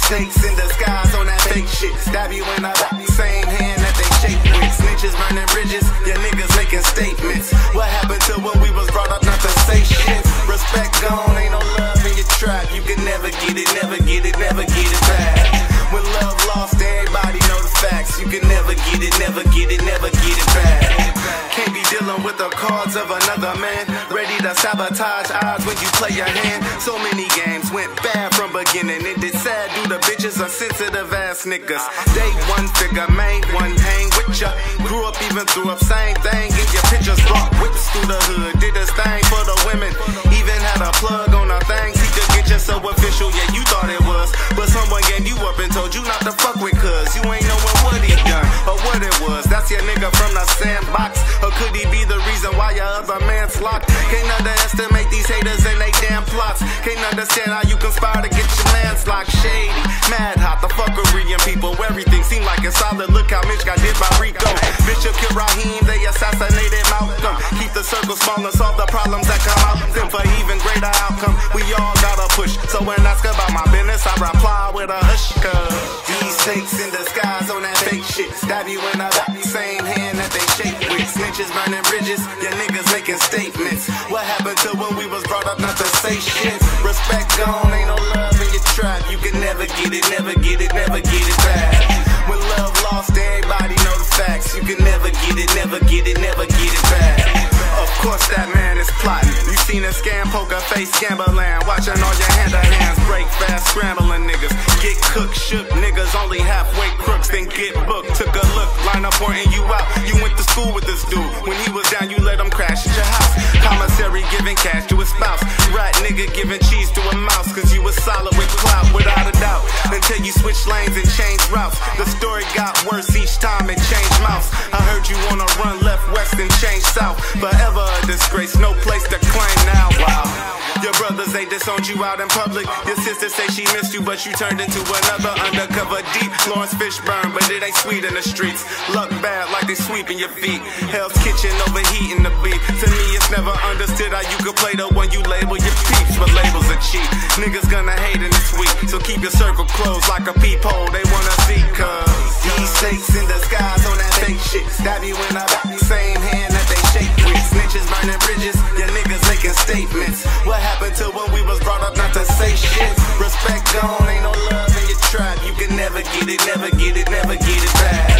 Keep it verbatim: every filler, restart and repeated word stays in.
snakes in disguise on that fake shit. Stab you in the same hand that they shake with. Snitches burning bridges, your niggas making statements. What happened to when we was brought up not to say shit? Respect gone, ain't no love in your trap. You can never get it, never get it, never get it back. When love lost, everybody know the facts. You can never get it, never get it, never get it back. Can't be dealing with the cards of another man. Ready to sabotage odds when you play your hand. So many games went bad from beginning. It did sad due to bitches are sensitive ass niggas. Day one figure, main one hang with ya. Grew up even threw up same thing. In your pictures brought whips through the hood. Did his thing for the women. Even had a plug on our things. He could get you so official, yeah you thought it was. But someone gave you up and told you not to fuck with cuz you ain't knowing what he done or what it was. That's your nigga from the sandbox. Or could he be the reason why your other man's locked? Can't underestimate these haters and they damn plots. Can't understand how you conspire to get your man's locked. Shady, mad hot, the fuckery and people. Everything seemed like it's solid. Look how Mitch got hit by Rico. Bishop killed Raheem, they assassinated Malcolm. Keep the circle small and solve the problems that come out. Then for even greater outcome, we all gotta push. So when asked about my business, I reply with a hush. Cause these snakes in disguise on that fake shit. Stab you in the same hand that they shake with. Snitches burning bridges, your niggas making statements. What happened to when we was brought up not to say shit? Respect gone, ain't no love in your trap. You can never get it, never get it, never get it back. When love lost, everybody know the facts. You can never get it, never get it, never get it back. Of course that man is plotting. You seen a scam, poker face, gambling. Watching all your hand to hands break fast, scrambling niggas. Get cooked, shook niggas, only halfway crooks, then get booked. Took a look, line up pointing you out. You went to school with this dude. When he was down, you let him crash at your house. Commissary giving cash to his spouse. Rat nigga giving cheese to a mouse. Cause you was solid with clout, without a doubt. Until you switched lanes and changed routes. The story got worse each time it changed mouths. I heard you wanna run left, west, and change south. Forever a disgrace, no place to claim now. Wow. Your brothers, they disowned you out in public. Your sister say she missed you, but you turned into another undercover deep. Lawrence Fishburne, but it ain't sweet in the streets. Luck bad like they sweeping your feet. Hell's Kitchen overheating the beat. To me, it's never understood how you could play the one you label your peeps, but labels are cheap. Niggas gonna hate in this week, so keep your circle closed like a peephole. They wanna see, cuz these snakes in disguise on that fake shit. Stab you in the same hand that they shake with. Snitches burning bridges, your niggas making statements. What happened to when we was brought up not to say shit? Respect gone, ain't no love in your trap. You can never get it, never get it, never get it back.